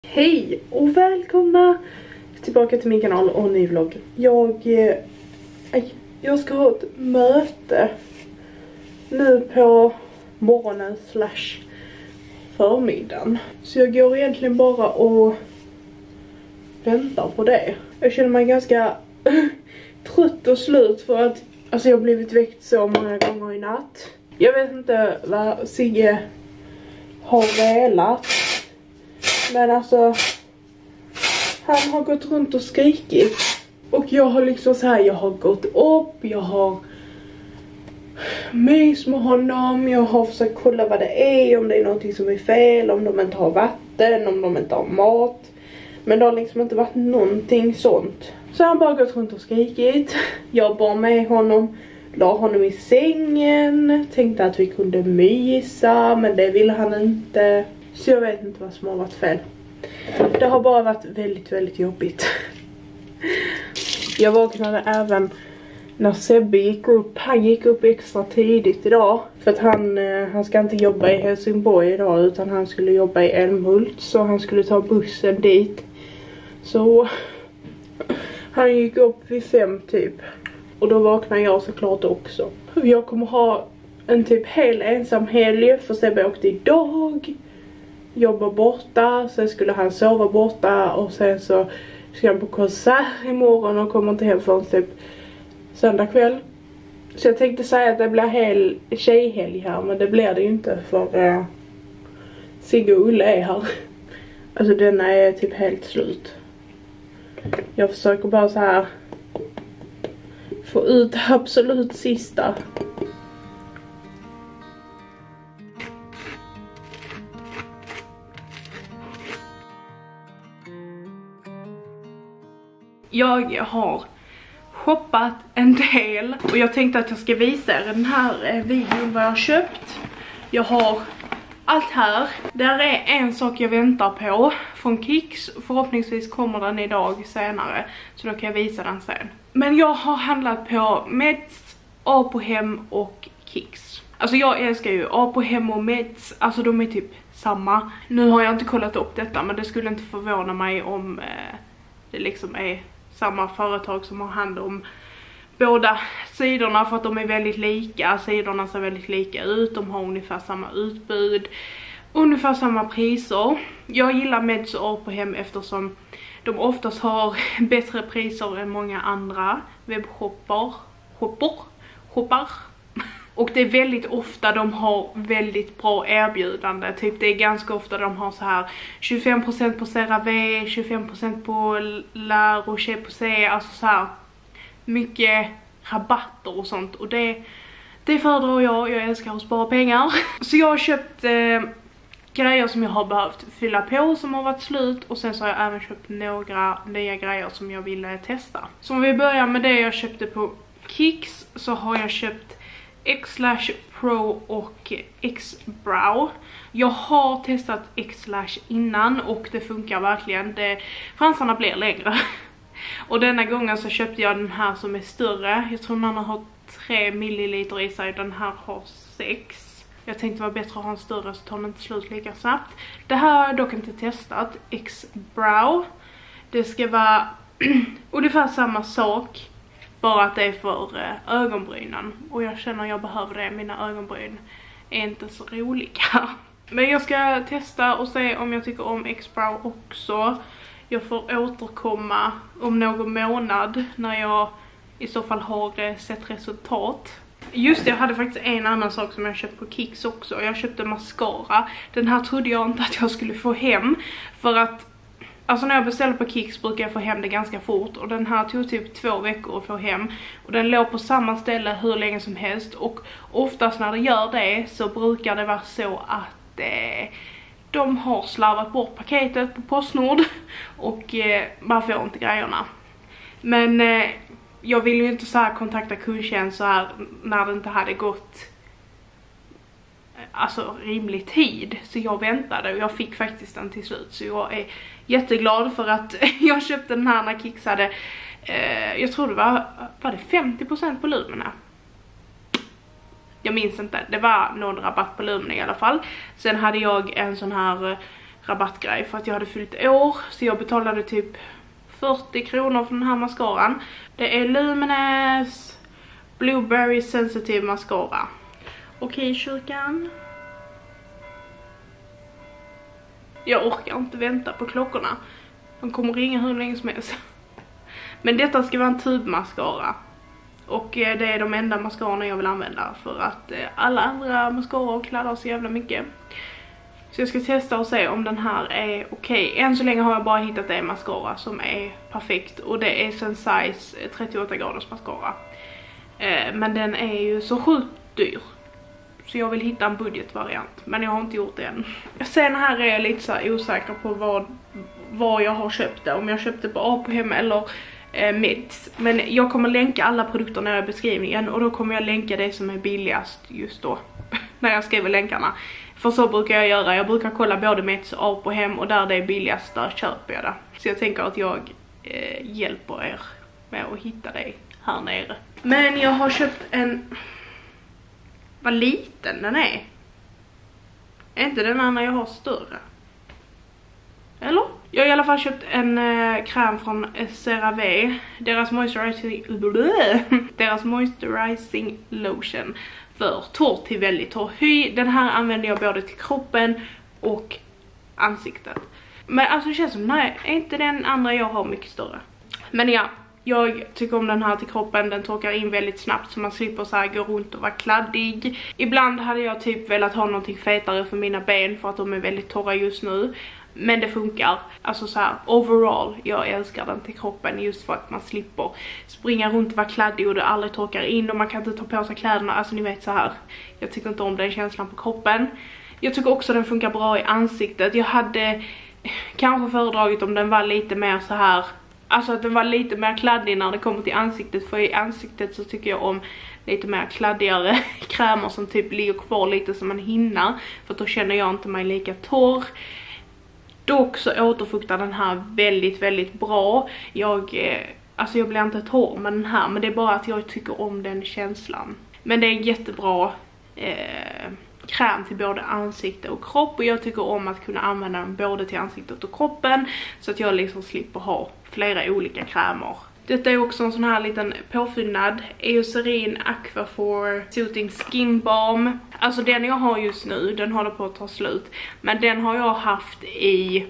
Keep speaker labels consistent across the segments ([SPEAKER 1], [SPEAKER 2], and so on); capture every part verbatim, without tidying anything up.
[SPEAKER 1] Hej och välkomna tillbaka till min kanal och ny vlogg. Jag, eh, jag ska ha ett möte nu på morgonen slash förmiddagen. Så jag går egentligen bara och väntar på det. Jag känner mig ganska trött och slut för att alltså jag har blivit väckt så många gånger i natt. Jag vet inte vad Sigge har velat. Men alltså han har gått runt och skrikit. Och jag har liksom så här, jag har gått upp, jag har mys med honom, jag har försökt kolla vad det är, om det är någonting som är fel, om de inte har vatten, om de inte har mat. Men det har liksom inte varit någonting sånt. Så han bara gått runt och skrikit. Jag bar med honom, la honom i sängen, tänkte att vi kunde mysa, men det ville han inte. Så jag vet inte vad som har varit fel. Det har bara varit väldigt, väldigt jobbigt. Jag vaknade även när Sebbe gick upp. Han gick upp extra tidigt idag. För att han, han ska inte jobba i Helsingborg idag, utan han skulle jobba i Älmhult. Så han skulle ta bussen dit. Så han gick upp vid fem typ. Och då vaknade jag såklart också. Jag kommer ha en typ hel ensam helg, för Sebbe åkte idag. Jobba borta, sen skulle han sova borta och sen så ska han på konsert imorgon och kommer inte hem förrän typ söndag kväll. Så jag tänkte säga att det blir hel tjejhelg här, men det blir det ju inte för uh, Sigge och Ulle är här. Alltså denna är typ helt slut. Jag försöker bara så här få ut absolut sista. Jag har shoppat en del och jag tänkte att jag ska visa er den här videon vad jag har köpt. Jag har allt här. Där är en sak jag väntar på från Kicks. Förhoppningsvis kommer den idag senare, så då kan jag visa den sen. Men jag har handlat på Meds, Apohem och Kicks. Alltså jag älskar ju Apohem och Meds, alltså de är typ samma. Nu har jag inte kollat upp detta, men det skulle inte förvåna mig om eh, det liksom är samma företag som har hand om båda sidorna, för att de är väldigt lika. Sidorna ser väldigt lika ut, de har ungefär samma utbud, ungefär samma priser. Jag gillar Meds och Apohem eftersom de oftast har bättre priser än många andra webbshoppar. Hoppar? Hoppar? Och det är väldigt ofta de har väldigt bra erbjudande. Typ det är ganska ofta de har så här tjugofem procent på CeraVe, tjugofem procent på La Roche-Posay. Alltså så här mycket rabatter och sånt. Och det, det föredrar jag. Jag älskar att spara pengar. Så jag har köpt eh, grejer som jag har behövt fylla på som har varit slut. Och sen så har jag även köpt några nya grejer som jag ville testa. Så om vi börjar med det jag köpte på Kicks, så har jag köpt X-Lash Pro och X-Brow. Jag har testat X-Lash innan och det funkar verkligen. Det, fransarna blir längre. Och denna gången så köpte jag den här som är större. Jag tror den andra har tre milliliter i sig. Den här har sex. Jag tänkte det var bättre att ha en större så tar den inte slut lika snabbt. Det här har jag dock inte testat. X-Brow. Det ska vara ungefär samma sak. Bara att det är för eh, ögonbrynen. Och jag känner att jag behöver det. Mina ögonbryn är inte så roliga. Men jag ska testa och se om jag tycker om X-Brow också. Jag får återkomma om någon månad när jag i så fall har eh, sett resultat. Just det, jag hade faktiskt en annan sak som jag köpt på Kicks också. Jag köpte mascara. Den här trodde jag inte att jag skulle få hem. För att alltså när jag beställer på Kicks brukar jag få hem det ganska fort. Och den här tog typ två veckor att få hem. Och den låg på samma ställe hur länge som helst. Och oftast när det gör det så brukar det vara så att eh, de har slarvat bort paketet på Postnord. Och eh, man får inte grejerna. Men eh, jag vill ju inte så här kontakta kundtjänst så här när det inte hade gått alltså rimlig tid. Så jag väntade och jag fick faktiskt den till slut. Så jag är jätteglad för att jag köpte den här när Kicks hade eh, jag tror det var, var det femtio procent på Lumina. Jag minns inte, det var någon rabatt på Lumina i alla fall. Sen hade jag en sån här rabattgrej för att jag hade fyllt år. Så jag betalade typ fyrtio kronor för den här mascaran. Det är Luminous Blueberry Sensitive Mascara. Okej, kyrkan. Jag orkar inte vänta på klockorna. De kommer ringa hur länge som helst. Men detta ska vara en tubmascara. Och det är de enda mascarorna jag vill använda. För att alla andra mascaror kladdar så jävla mycket. Så jag ska testa och se om den här är okej. Än så länge har jag bara hittat en mascara som är perfekt. Och det är Sensai's trettioåtta graders mascara. Men den är ju så sjukt dyr. Så jag vill hitta en budgetvariant. Men jag har inte gjort det än. Sen här är jag lite så här osäker på vad, vad jag har köpt det. Om jag köpte på A P H eller eh, Mids. Men jag kommer länka alla produkter när jag är i beskrivningen. Och då kommer jag länka det som är billigast just då. När jag skriver länkarna. För så brukar jag göra. Jag brukar kolla både Mids och A P H. Och där det är billigast, där köper jag det. Så jag tänker att jag eh, hjälper er med att hitta det här nere. Men jag har köpt en... Vad liten den är. Är inte den andra jag har större? Eller? Jag har i alla fall köpt en eh, kräm från CeraVe. Deras moisturizing, deras moisturizing lotion. För torr till väldigt torr hy. Den här använder jag både till kroppen och ansiktet. Men alltså det känns som, nej, är inte den andra jag har mycket större. Men ja. Jag tycker om den här till kroppen, den torkar in väldigt snabbt så man slipper så här gå runt och vara kladdig. Ibland hade jag typ velat ha någonting fetare för mina ben för att de är väldigt torra just nu. Men det funkar, alltså så här overall, jag älskar den till kroppen just för att man slipper springa runt och vara kladdig och det aldrig torkar in och man kan inte ta på sig kläderna, alltså ni vet så här. Jag tycker inte om den känslan på kroppen. Jag tycker också den funkar bra i ansiktet. Jag hade kanske föredragit om den var lite mer så här. Alltså att den var lite mer kladdig när det kommer till ansiktet. För i ansiktet så tycker jag om lite mer kladdigare krämer som typ ligger kvar lite som en hinna. För då känner jag inte mig lika torr. Dock så återfuktar den här väldigt, väldigt bra. Jag, eh, alltså jag blir inte torr med den här. Men det är bara att jag tycker om den känslan. Men det är en jättebra eh, kräm till både ansikte och kropp. Och jag tycker om att kunna använda den både till ansiktet och kroppen. Så att jag liksom slipper ha flera olika krämer. Detta är också en sån här liten påfyllnad. Eucerin Aquaphor Soothing Skin Balm. Alltså den jag har just nu, den håller på att ta slut. Men den har jag haft i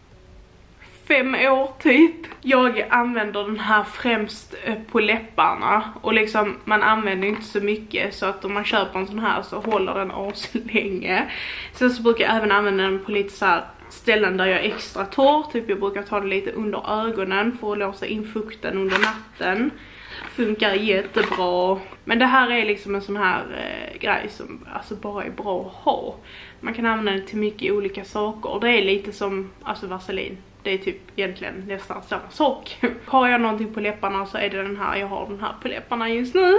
[SPEAKER 1] fem år typ. Jag använder den här främst på läpparna. Och liksom man använder inte så mycket. Så att om man köper en sån här så håller den as länge. Sen så brukar jag även använda den på lite så här ställen där jag är extra torr. Typ jag brukar ta det lite under ögonen för att låsa in fukten under natten. Funkar jättebra. Men det här är liksom en sån här eh, grej som alltså bara är bra att ha. Man kan använda den till mycket olika saker. Det är lite som alltså vaselin. Det är typ egentligen nästan samma sak. Har jag någonting på läpparna så är det den här. Jag har den här på läpparna just nu.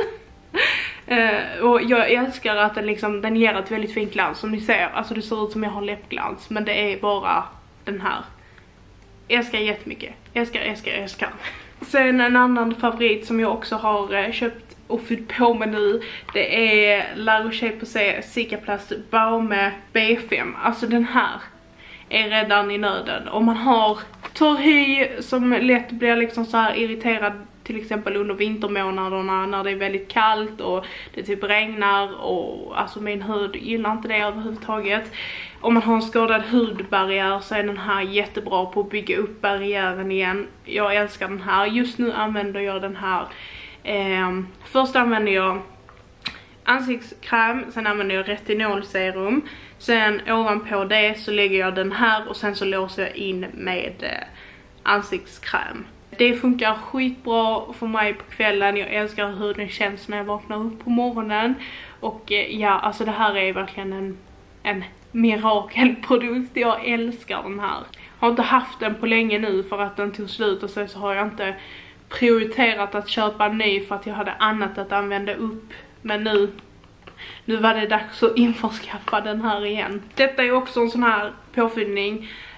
[SPEAKER 1] Uh, och jag älskar att den liksom, den ger ett väldigt fint glans som ni ser. Alltså det ser ut som jag har läppglans. Men det är bara den här. Älskar jättemycket. Älskar, älskar, älskar. Sen en annan favorit som jag också har uh, köpt och fyllt på med nu. Det är La Roche-Posay Cicaplast Baume B fem. Alltså den här är redan i nöden. Om man har torr hy som lätt blir liksom så här irriterad. Till exempel under vintermånaderna när det är väldigt kallt och det typ regnar och alltså min hud gillar inte det överhuvudtaget. Om man har en skadad hudbarriär så är den här jättebra på att bygga upp barriären igen. Jag älskar den här. Just nu använder jag den här. Eh, först använder jag ansiktskräm, sen använder jag retinolserum. Sen ovanpå det så lägger jag den här och sen så låser jag in med eh, ansiktskräm. Det funkar skitbra för mig på kvällen. Jag älskar hur den känns när jag vaknar upp på morgonen. Och ja, alltså det här är verkligen en, en mirakelprodukt. Jag älskar den här. Jag har inte haft den på länge nu för att den tog slut. Och sen så har jag inte prioriterat att köpa en ny för att jag hade annat att använda upp. Men nu, nu var det dags att införskaffa den här igen. Detta är också en sån här påfyllning.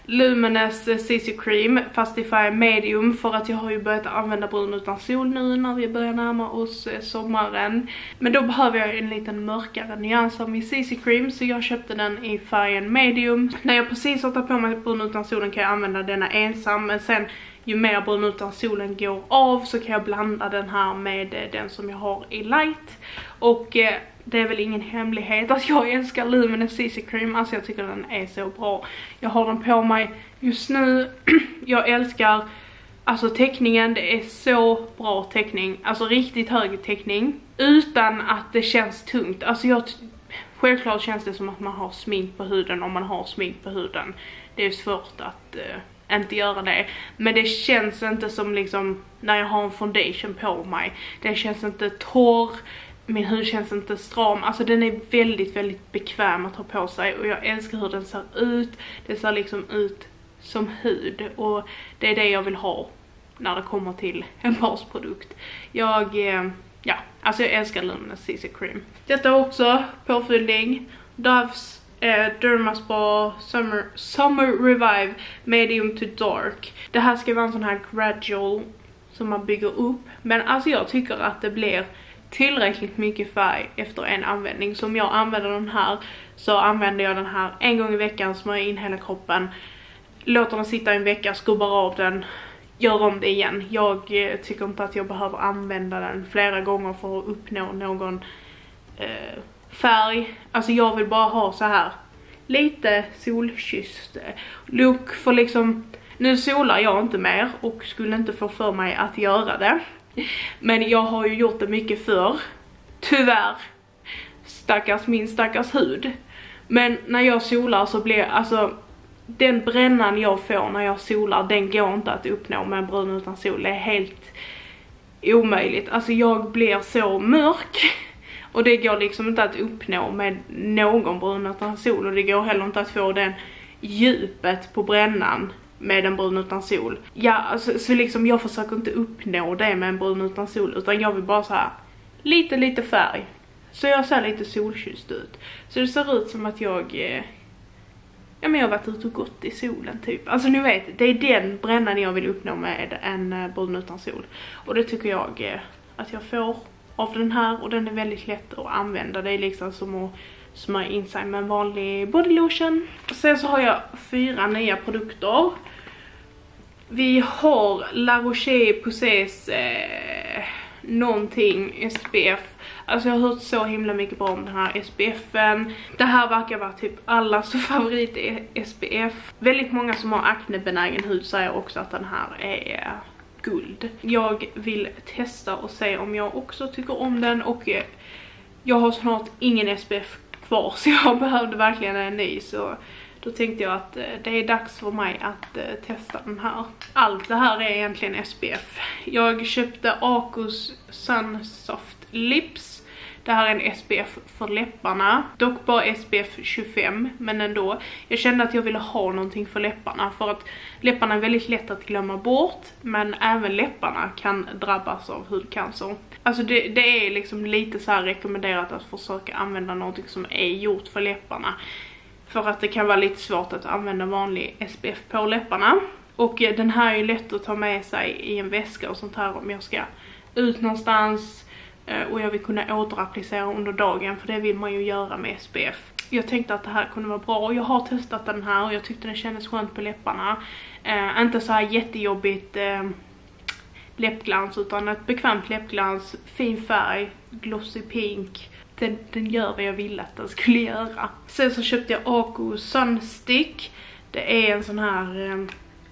[SPEAKER 1] Luminous C C Cream fast i färg medium, för att jag har ju börjat använda brun utan sol nu när vi börjar närma oss sommaren. Men då behöver jag en liten mörkare nyans av min C C Cream, så jag köpte den i färgen medium. När jag precis har tagit på mig brun utan solen kan jag använda denna ensam, men sen ju mer brun utan solen går av så kan jag blanda den här med den som jag har i light. Och eh, det är väl ingen hemlighet att jag älskar Luminous C C Cream. Alltså jag tycker den är så bra. Jag har den på mig just nu. Jag älskar alltså teckningen. Det är så bra teckning. Alltså riktigt hög teckning. Utan att det känns tungt. Alltså jag... Självklart känns det som att man har smink på huden om man har smink på huden. Det är svårt att... Eh, inte göra det, men det känns inte som liksom när jag har en foundation på mig. Det känns inte torr, min hud känns inte stram. Alltså den är väldigt väldigt bekväm att ha på sig, och jag älskar hur den ser ut. Det ser liksom ut som hud, och det är det jag vill ha när det kommer till en basprodukt. Jag eh, ja, alltså jag älskar Luminous C C Cream. Detta är också påfyllning Doves Eh, Dermaspa Summer, Summer Revive Medium to Dark. Det här ska vara en sån här gradual som man bygger upp. Men alltså jag tycker att det blir tillräckligt mycket färg efter en användning. Så om jag använder den här så använder jag den här en gång i veckan, smörjer in hela kroppen, låter den sitta en vecka, skubbar av den, gör om det igen. Jag eh, tycker inte att jag behöver använda den flera gånger för att uppnå någon eh, färg. Alltså jag vill bara ha så här lite solkysst look, för liksom nu solar jag inte mer och skulle inte få för mig att göra det, men jag har ju gjort det mycket för tyvärr, stackars min stackars hud. Men när jag solar så blir alltså den brännan jag får när jag solar, den går inte att uppnå med brun utan sol. Det är helt omöjligt. Alltså jag blir så mörk. Och det går liksom inte att uppnå med någon brun utan sol. Och det går heller inte att få den djupet på brännan med en brun utan sol. Ja, alltså, så liksom jag försöker inte uppnå det med en brun utan sol. Utan jag vill bara så här lite, lite färg. Så jag ser lite solkysst ut. Så det ser ut som att jag... Eh, ja, men jag har varit ute och gått i solen typ. Alltså ni vet, det är den brännan jag vill uppnå med en eh, brun utan sol. Och det tycker jag eh, att jag får av den här, och den är väldigt lätt att använda. Det är liksom som att smörja in sig med en vanlig body lotion. Sen så har jag fyra nya produkter. Vi har La Roche-Posay's eh, någonting S P F. Alltså jag har hört så himla mycket bra om den här S P F:en. Det här verkar vara typ allas favorit S P F. Väldigt många som har aknebenägen hud säger också att den här är guld. Jag vill testa och se om jag också tycker om den, och jag har snart ingen S P F kvar så jag behövde verkligen en ny, så då tänkte jag att det är dags för mig att testa den här. Allt det här är egentligen S P F. Jag köpte Acos Sun Soft Lips. Det här är en S P F för läpparna. Dock bara S P F tjugofem, men ändå. Jag kände att jag ville ha någonting för läpparna, för att läpparna är väldigt lätt att glömma bort, men även läpparna kan drabbas av hudcancer. Alltså det, det är liksom lite så här rekommenderat att försöka använda någonting som är gjort för läpparna. För att det kan vara lite svårt att använda vanlig S P F på läpparna. Och den här är ju lätt att ta med sig i en väska och sånt här om jag ska ut någonstans. Och jag vill kunna återapplicera under dagen, för det vill man ju göra med S P F. Jag tänkte att det här kunde vara bra, och jag har testat den här och jag tyckte den kändes skönt på läpparna. Eh, inte så här jättejobbigt eh, läppglans, utan ett bekvämt läppglans, fin färg, glossy pink. Den, den gör vad jag ville att den skulle göra. Sen så köpte jag Aco Sunstick. Det är en sån här eh,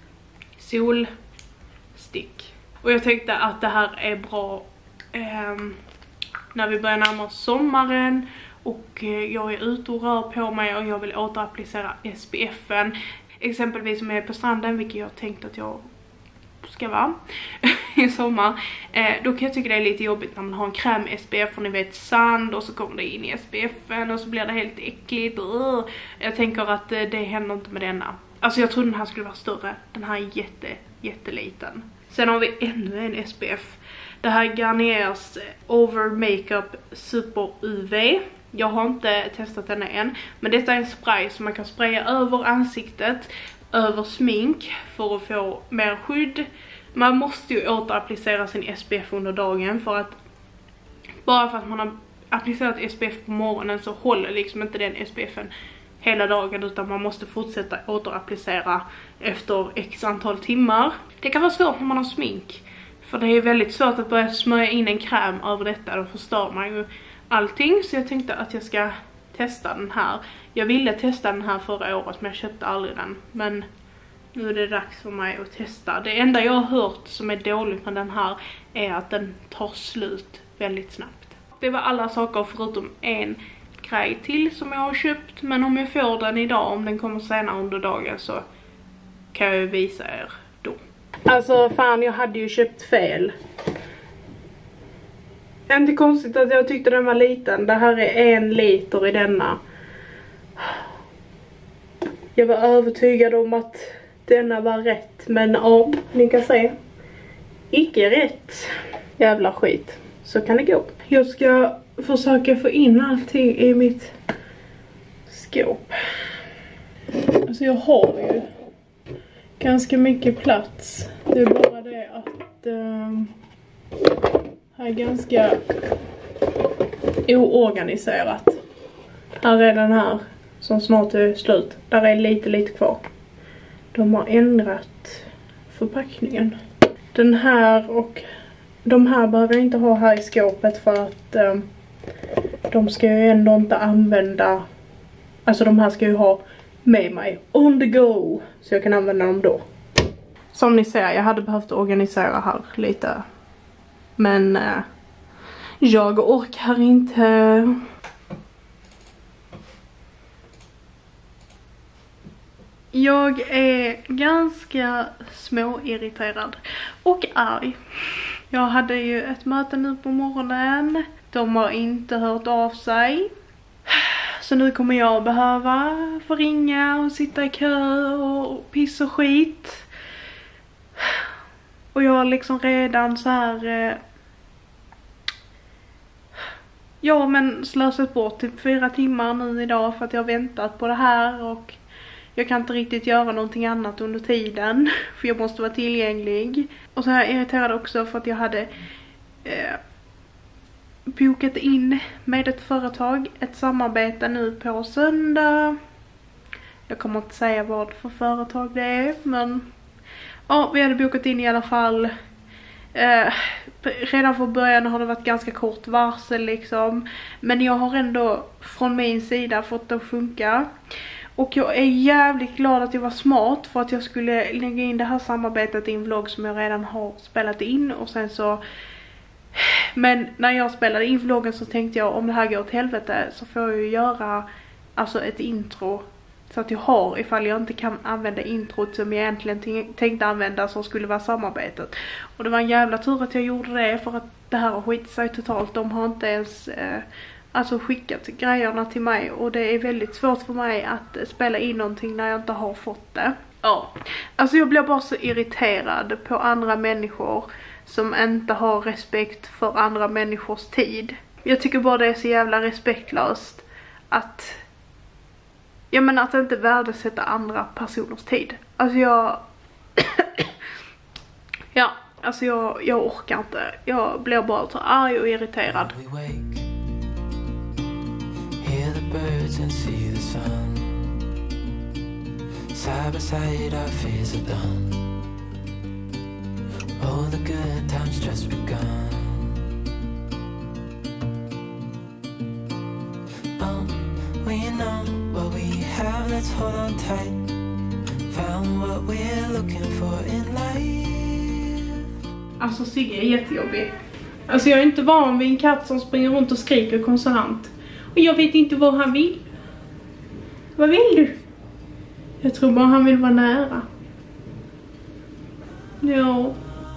[SPEAKER 1] solstick. Och jag tänkte att det här är bra Um, när vi börjar närma oss sommaren och uh, jag är ute och rör på mig och jag vill återapplicera S P F:en. Exempelvis om jag är på stranden, vilket jag tänkt att jag ska vara i sommar. Uh, då kan jag tycka det är lite jobbigt när man har en kräm S P F och ni vet sand, och så kommer det in i S P F:en och så blir det helt äckligt. Uh. Jag tänker att uh, det händer inte med denna. Alltså jag trodde den här skulle vara större. Den här är jätte, jätteliten. Sen har vi ännu en S P F. Det här är Garniers Over Makeup Super U V. Jag har inte testat den än. Men detta är en spray som man kan spraya över ansiktet. över smink för att få mer skydd. Man måste ju återapplicera sin S P F under dagen, för att bara för att man har applicerat S P F på morgonen så håller liksom inte den S P F:en hela dagen, utan man måste fortsätta återapplicera efter x antal timmar. Det kan vara svårt när man har smink, för det är väldigt svårt att börja smörja in en kräm över detta, då förstör man ju allting. Så jag tänkte att jag ska testa den här. Jag ville testa den här förra året men jag köpte aldrig den, men nu är det dags för mig att testa. Det enda jag har hört som är dåligt med den här är att den tar slut väldigt snabbt. Det var alla saker förutom en grej till som jag har köpt, men om jag får den idag, om den kommer senare under dagen, så kan jag ju visa er då. Alltså fan, jag hade ju köpt fel. Inte konstigt att jag tyckte den var liten. Det här är en liter i denna. Jag var övertygad om att denna var rätt, men ja, ni kan se. Icke rätt. Jävla skit. Så kan det gå. Jag ska försöka få in allting i mitt skåp. Alltså jag har ju ganska mycket plats. Det är bara det att um, här är ganska oorganiserat. Här är den här som snart är slut. Där är lite lite kvar. De har ändrat förpackningen. Den här och de här behöver jag inte ha här i skåpet, för att um, de ska ju ändå inte använda. Alltså de här ska ju ha med mig on the go, så jag kan använda dem då. Som ni ser, jag hade behövt organisera här lite. Men uh, jag orkar inte. Jag är ganska småirriterad och arg. Jag hade ju ett möte nu på morgonen. De har inte hört av sig. Så nu kommer jag behöva få ringa och sitta i kö och piss och skit. Och jag har liksom redan så här... Eh, ja, men slösat bort typ fyra timmar nu idag för att jag har väntat på det här. Och jag kan inte riktigt göra någonting annat under tiden, för jag måste vara tillgänglig. Och så är jag irriterad också för att jag hade eh, bokat in med ett företag ett samarbete nu på söndag. Jag kommer inte säga vad för företag det är, men ja, vi hade bokat in i alla fall. Eh, redan från början har det varit ganska kort varsel liksom, men jag har ändå från min sida fått det att funka. Och jag är jävligt glad att jag var smart, för att jag skulle lägga in det här samarbetet i en vlogg som jag redan har spelat in. Och sen så... Men när jag spelade in vloggen så tänkte jag, om det här går åt helvete så får jag ju göra alltså ett intro. Så att jag har, ifall jag inte kan använda introt som jag egentligen tänkte använda, som skulle vara samarbetet. Och det var en jävla tur att jag gjorde det, för att det här har skit sig totalt. De har inte ens... Eh, Alltså skickat grejerna till mig, och det är väldigt svårt för mig att spela in någonting när jag inte har fått det. Ja, alltså jag blir bara så irriterad på andra människor som inte har respekt för andra människors tid. Jag tycker bara det är så jävla respektlöst att, jag menar, att inte värdesätta andra personers tid. Alltså jag... ja, alltså jag, jag orkar inte. Jag blir bara så arg och irriterad.
[SPEAKER 2] Birds and see the sun. Side by side our fears are done. Oh, the good times just begun. Oh, we know what we have, let's hold on tight. Found what we're looking for in life.
[SPEAKER 1] Alltså Sigge är jättejobbig. Alltså jag är inte van vid en katt som springer runt och skriker konstant. Och jag vet inte vad han vill. Vad vill du? Jag tror bara han vill vara nära. Ja.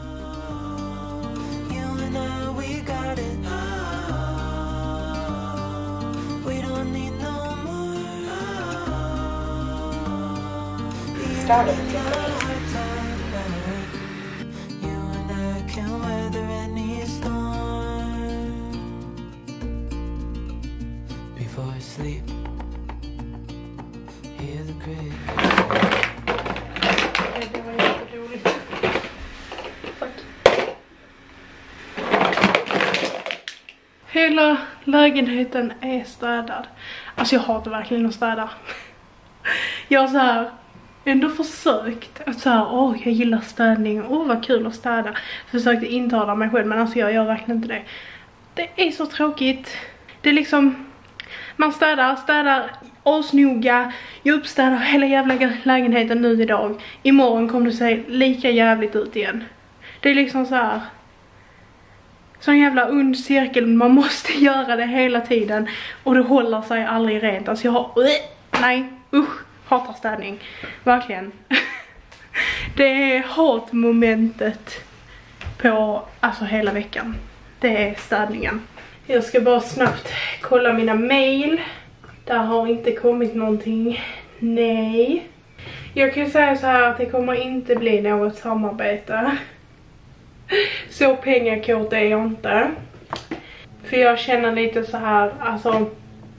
[SPEAKER 1] Start it. Hela lägenheten är städad. Alltså jag hatar verkligen att städa. Jag har så här ändå försökt att så här, åh jag gillar städning, åh vad kul att städa. Försökte intala mig själv, men alltså jag gör verkligen inte det. Det är så tråkigt. Det är liksom, man städar, städar asnoga. Jag uppstädar hela jävla lägenheten nu idag. Imorgon kommer det se lika jävligt ut igen. Det är liksom så här sån jävla ond cirkel, man måste göra det hela tiden. Och det håller sig aldrig rent. Alltså jag har, nej, usch, hatar städning. Verkligen. Det är hatmomentet på, alltså hela veckan. Det är städningen. Jag ska bara snabbt kolla mina mail. Där har inte kommit någonting. Nej. Jag kan säga så här att det kommer inte bli något samarbete. Så pengakort är jag inte. För jag känner lite så här, alltså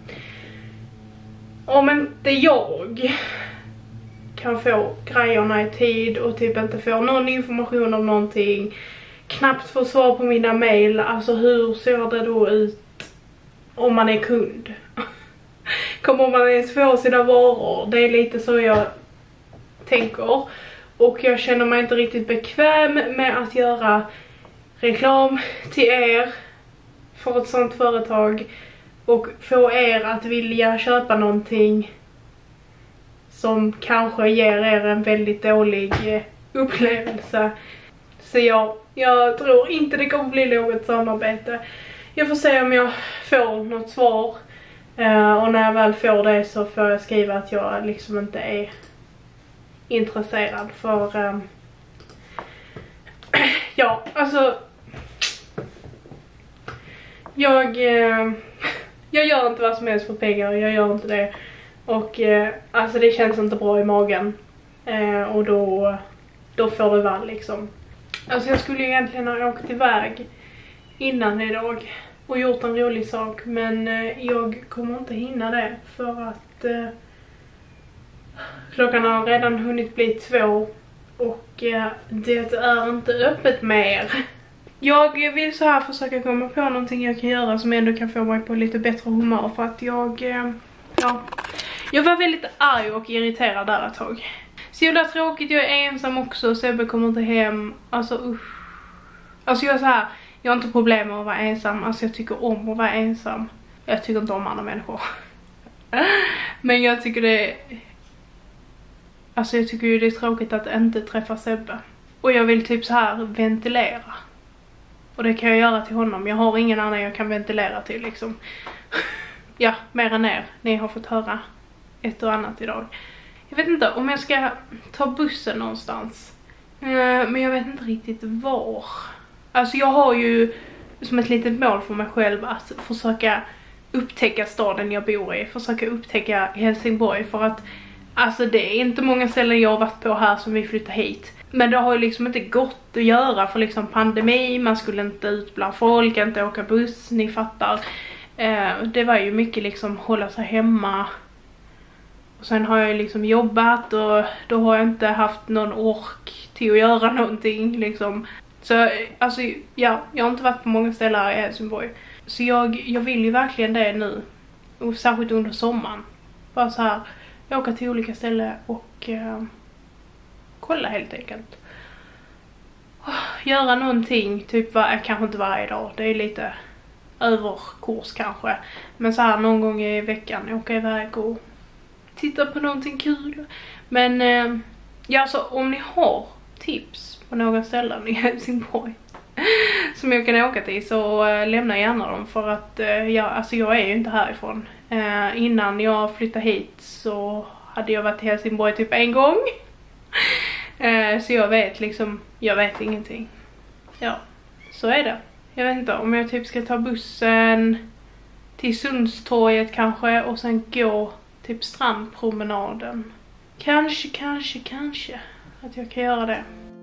[SPEAKER 1] om inte jag kan få grejerna i tid och typ inte få någon information om någonting, knappt få svar på mina mail, alltså hur ser det då ut om man är kund? Kommer man ens få sina varor? Det är lite så jag tänker. Och jag känner mig inte riktigt bekväm med att göra reklam till er för ett sånt företag och få er att vilja köpa någonting som kanske ger er en väldigt dålig upplevelse. Så jag, jag tror inte det kommer bli något samarbete. Jag får se om jag får något svar. Uh, och när jag väl får det så får jag skriva att jag liksom inte är intresserad. För um, ja, alltså jag uh, jag gör inte vad som helst för pengar. Jag gör inte det. Och uh, alltså det känns inte bra i magen. uh, Och då Då får det vara liksom. Alltså jag skulle egentligen ha åkt iväg innan idag och gjort en rolig sak, men uh, jag kommer inte hinna det för att uh, klockan har redan hunnit bli två och uh, det är inte öppet mer. Jag vill så här försöka komma på någonting jag kan göra som ändå kan få mig på lite bättre humör, för att jag uh, ja, jag var väldigt arg och irriterad där ett tag. Så jävla tråkigt, jag är ensam också, Sebbe kommer inte hem. Alltså usch. Alltså jag är så här, jag har inte problem med att vara ensam. Alltså jag tycker om att vara ensam. Jag tycker inte om andra människor. Men jag tycker det Alltså jag tycker ju det är tråkigt att inte träffa Sebbe. Och jag vill typ så här ventilera. Och det kan jag göra till honom. Jag har ingen annan jag kan ventilera till liksom. Ja, mer än er. Ni har fått höra ett och annat idag. Jag vet inte om jag ska ta bussen någonstans. Men jag vet inte riktigt var. Alltså jag har ju som ett litet mål för mig själv att försöka upptäcka staden jag bor i. Försöka upptäcka Helsingborg. För att alltså det är inte många ställen jag har varit på här som vi flyttar hit. Men det har ju liksom inte gått att göra för liksom pandemi. Man skulle inte ut bland folk, inte åka buss, ni fattar. Det var ju mycket liksom hålla sig hemma. Och sen har jag liksom jobbat och då har jag inte haft någon ork till att göra någonting liksom. Så alltså ja, jag har inte varit på många ställen här i Helsingborg. Så jag, jag vill ju verkligen det nu. Och särskilt under sommaren. Bara så här, åka till olika ställen och eh, kolla helt enkelt. Göra någonting, typ var, kanske inte varje dag. Det är lite överkurs kanske. Men så här någon gång i veckan åka iväg och titta på någonting kul. Men eh, ja, alltså om ni har tips på några ställen i Helsingborg som jag kan åka till, så eh, lämna gärna dem. För att eh, ja, alltså jag är ju inte härifrån. eh, Innan jag flyttade hit så hade jag varit i Helsingborg typ en gång. eh, Så jag vet liksom, jag vet ingenting. Ja, så är det. Jag vet inte om jag typ ska ta bussen till Sundstorget kanske och sen gå typ strandpromenaden. Kanske, kanske, kanske att jag kan göra det.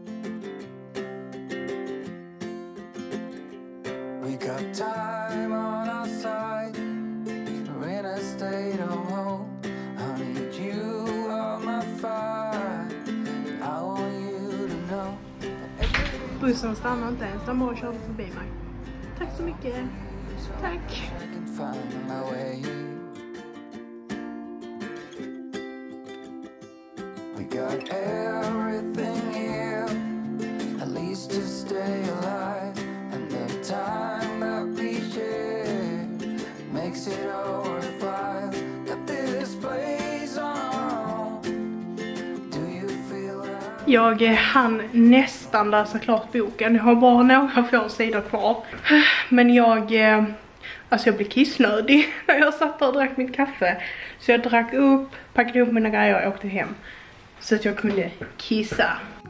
[SPEAKER 2] We got time on our side. We're in a state of hope. I need you on my fire. I want you to know.
[SPEAKER 1] Bussen stannar inte ens, de bara körde förbi mig. Tack så mycket. Tack.
[SPEAKER 2] I can find my way. We got everything here, at least to stay alive. And the time that we share makes it all worthwhile. Got this place on our own. Do you feel that?
[SPEAKER 1] Jag hann nästan läsa klart boken. Jag har bara några få sidor kvar. Men jag... Alltså jag blev kissnödig när jag satt och drack mitt kaffe. Så jag drack upp, packade upp mina grejer och åkte hem. Så att jag kunde kissa.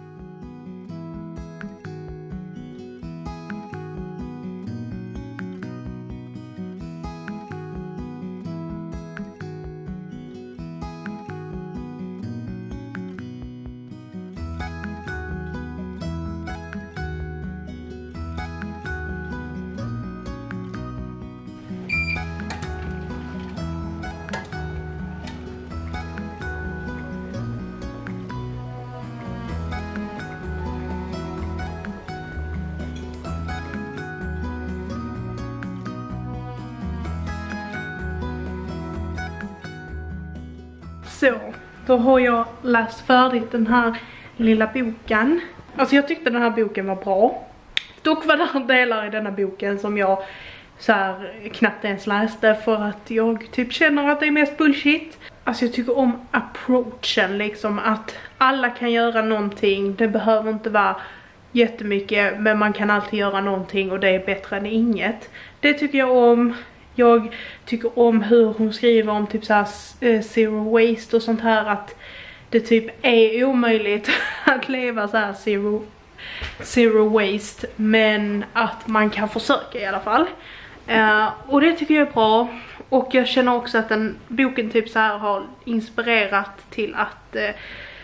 [SPEAKER 1] Så, då har jag läst färdigt den här lilla boken. Alltså jag tyckte den här boken var bra. Dock var det delar i denna boken som jag så här, knappt ens läste för att jag typ känner att det är mest bullshit. Alltså jag tycker om approachen liksom, att alla kan göra någonting. Det behöver inte vara jättemycket, men man kan alltid göra någonting och det är bättre än inget. Det tycker jag om. Jag tycker om hur hon skriver om typ så här, uh, zero waste och sånt här, att det typ är omöjligt att leva så här zero, zero waste, men att man kan försöka i alla fall. Uh, och det tycker jag är bra. Och jag känner också att den boken typ så här har inspirerat till att uh,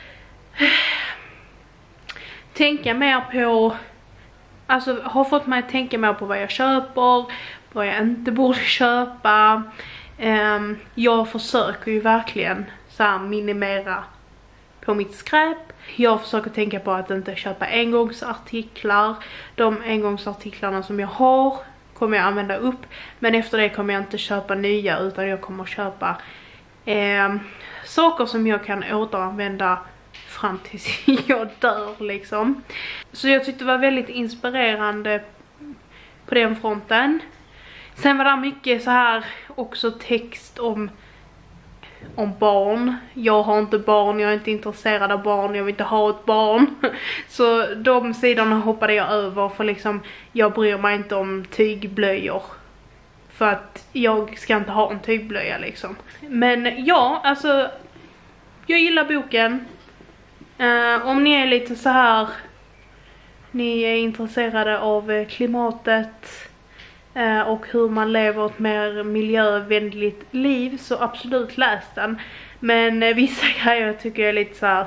[SPEAKER 1] tänka mer på, alltså har fått mig att tänka mer på vad jag köper, vad jag inte borde köpa. Um, jag försöker ju verkligen så här minimera på mitt skräp. Jag försöker tänka på att inte köpa engångsartiklar. De engångsartiklarna som jag har kommer jag använda upp. Men efter det kommer jag inte köpa nya, utan jag kommer köpa um, saker som jag kan återanvända fram tills jag dör liksom. Så jag tyckte det var väldigt inspirerande på den fronten. Sen var det mycket så här också text om om barn. Jag har inte barn, jag är inte intresserad av barn, jag vill inte ha ett barn. Så de sidorna hoppade jag över, för liksom jag bryr mig inte om tygblöjor. För att jag ska inte ha en tygblöja liksom. Men ja, alltså jag gillar boken. Uh, om ni är lite så här, ni är intresserade av klimatet uh, och hur man lever ett mer miljövänligt liv, så absolut läs den. Men uh, vissa grejer tycker jag är lite så här,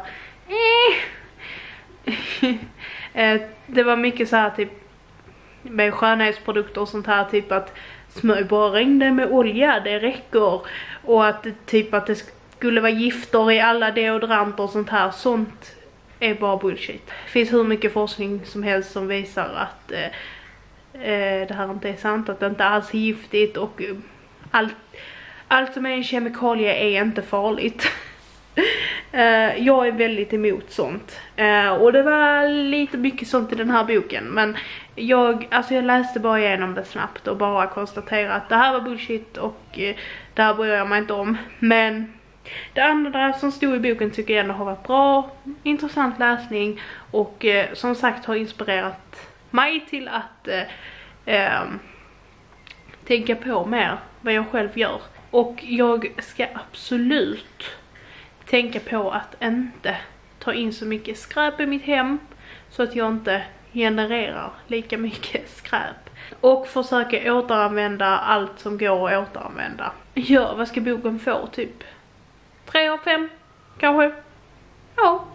[SPEAKER 1] eh. uh, det var mycket så här typ med skönhetsprodukter och sånt här, typ att smörj bara regn det med olja, det räcker. Och att typ att det skulle vara gifter i alla deodoranter och sånt här. Sånt är bara bullshit. Det finns hur mycket forskning som helst som visar att eh, eh, det här inte är sant, att det inte alls är giftigt, och eh, allt, allt som är en kemikalie är inte farligt. eh, jag är väldigt emot sånt. Eh, och det var lite mycket sånt i den här boken, men jag, alltså jag läste bara igenom det snabbt och bara konstaterade att det här var bullshit och eh, det här bryr jag mig inte om. Men det andra som stod i boken tycker jag ändå har varit bra, intressant läsning, och eh, som sagt har inspirerat mig till att eh, eh, tänka på mer vad jag själv gör. Och jag ska absolut tänka på att inte ta in så mycket skräp i mitt hem, så att jag inte genererar lika mycket skräp. Och försöka återanvända allt som går att återanvända. Ja, vad ska boken få? Typ tre av fem kanske? Ja.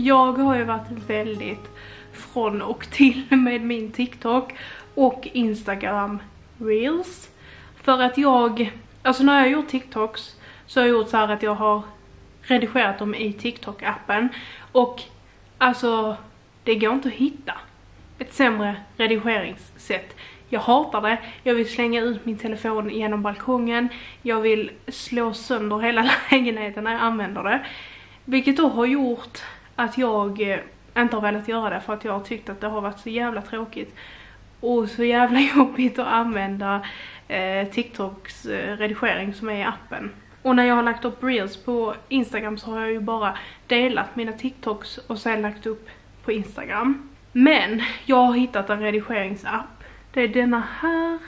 [SPEAKER 1] jag har ju varit väldigt från och till med min TikTok och Instagram Reels. För att jag, alltså när jag har gjort TikToks så har jag gjort så här att jag har redigerat dem i TikTok-appen. Och alltså, det går inte att hitta ett sämre redigeringssätt. Jag hatar det. Jag vill slänga ut min telefon genom balkongen. Jag vill slå sönder hela lägenheten när jag använder det. Vilket då har gjort att jag inte har velat göra det. För att jag har tyckt att det har varit så jävla tråkigt. Och så jävla jobbigt att använda eh, TikToks eh, redigering som är i appen. Och när jag har lagt upp Reels på Instagram så har jag ju bara delat mina TikToks och sen lagt upp på Instagram. Men jag har hittat en redigeringsapp. Det är denna här.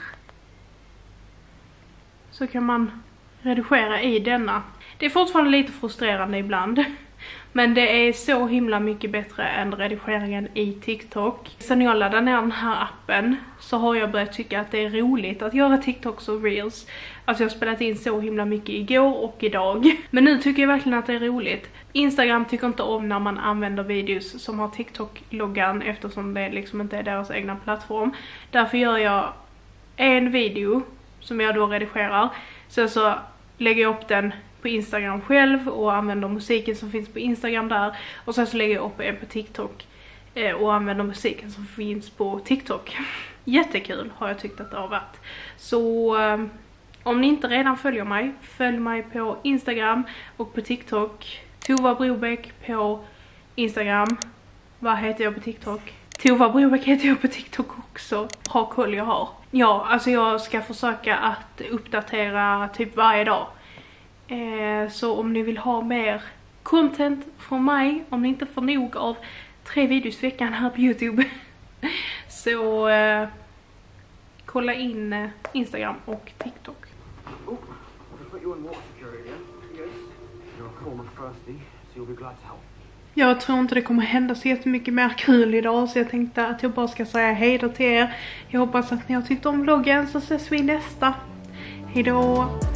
[SPEAKER 1] Så kan man redigera i denna. Det är fortfarande lite frustrerande ibland. Men det är så himla mycket bättre än redigeringen i TikTok. Sen jag laddade ner den här appen så har jag börjat tycka att det är roligt att göra TikToks och Reels. Alltså jag har spelat in så himla mycket igår och idag. Men nu tycker jag verkligen att det är roligt. Instagram tycker inte om när man använder videos som har TikTok-loggan eftersom det liksom inte är deras egna plattform. Därför gör jag en video som jag då redigerar. Sen så lägger jag upp den på Instagram själv och använder musiken som finns på Instagram där. Och sen så lägger jag upp en på TikTok eh, och använder musiken som finns på TikTok. Jättekul har jag tyckt att det har varit. Så eh, om ni inte redan följer mig, följ mig på Instagram och på TikTok. Tova Brobeck på Instagram. Vad heter jag på TikTok? Tova Brobeck heter jag på TikTok också. Bra koll jag har. Ja, alltså jag ska försöka att uppdatera typ varje dag. Eh, så om ni vill ha mer content från mig, om ni inte får nog av tre videos i veckan här på YouTube, så eh, kolla in eh, Instagram och TikTok.
[SPEAKER 3] Oh, I'll put you on water security, yeah? Yes. You're a former thirsty, so you'll be glad to help.
[SPEAKER 1] Jag tror inte det kommer hända så jättemycket mer kul idag, så jag tänkte att jag bara ska säga hej då till er. Jag hoppas att ni har tyckt om vloggen, så ses vi i nästa. Hej då!